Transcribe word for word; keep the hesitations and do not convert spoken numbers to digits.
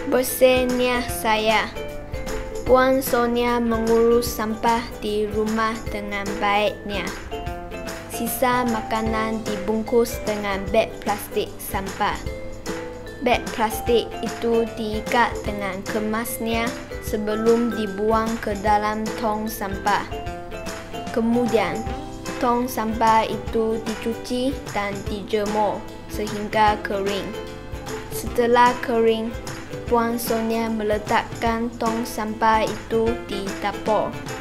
Bersihnya saya. Puan Sonia mengurus sampah di rumah dengan baiknya. Sisa makanan dibungkus dengan beg plastik sampah. Beg plastik itu diikat dengan kemasnya sebelum dibuang ke dalam tong sampah. Kemudian, tong sampah itu dicuci dan dijemur sehingga kering. Setelah kering, Puan Sonia meletakkan tong sampah itu di dapur.